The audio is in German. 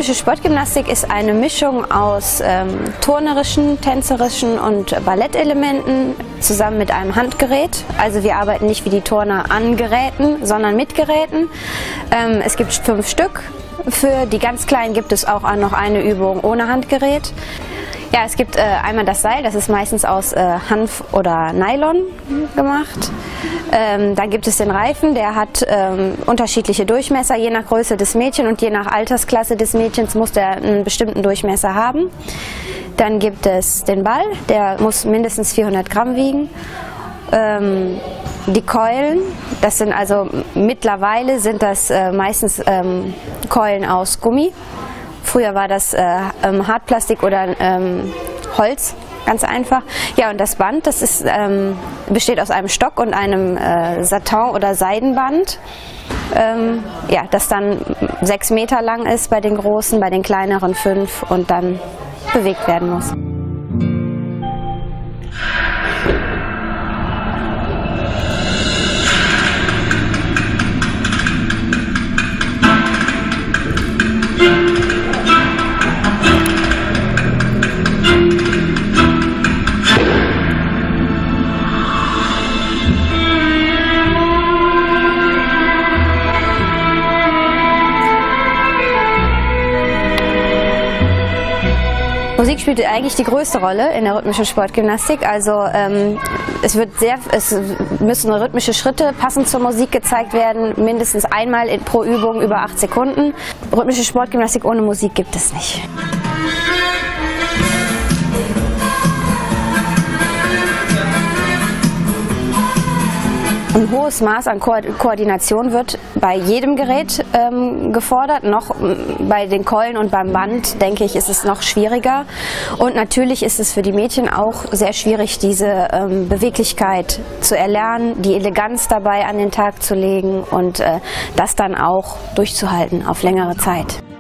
Rhythmische Sportgymnastik ist eine Mischung aus turnerischen, tänzerischen und Ballettelementen zusammen mit einem Handgerät. Also wir arbeiten nicht wie die Turner an Geräten, sondern mit Geräten. Es gibt 5 Stück. Für die ganz Kleinen gibt es auch noch eine Übung ohne Handgerät. Ja, es gibt einmal das Seil, das ist meistens aus Hanf oder Nylon gemacht. Dann gibt es den Reifen, der hat unterschiedliche Durchmesser, je nach Größe des Mädchens und je nach Altersklasse des Mädchens muss der einen bestimmten Durchmesser haben. Dann gibt es den Ball, der muss mindestens 400 Gramm wiegen. Die Keulen, das sind also mittlerweile sind das meistens Keulen aus Gummi. Früher war das Hartplastik oder Holz, ganz einfach. Ja, und das Band, das ist, besteht aus einem Stock und einem Satin- oder Seidenband, ja, das dann 6 Meter lang ist bei den großen, bei den kleineren 5 und dann bewegt werden muss. Musik spielt eigentlich die größte Rolle in der rhythmischen Sportgymnastik. Also es müssen rhythmische Schritte passend zur Musik gezeigt werden, mindestens einmal pro Übung über 8 Sekunden. Rhythmische Sportgymnastik ohne Musik gibt es nicht. Ein hohes Maß an Koordination wird bei jedem Gerät gefordert. Noch bei den Keulen und beim Band, denke ich, ist es noch schwieriger. Und natürlich ist es für die Mädchen auch sehr schwierig, diese Beweglichkeit zu erlernen, die Eleganz dabei an den Tag zu legen und das dann auch durchzuhalten auf längere Zeit.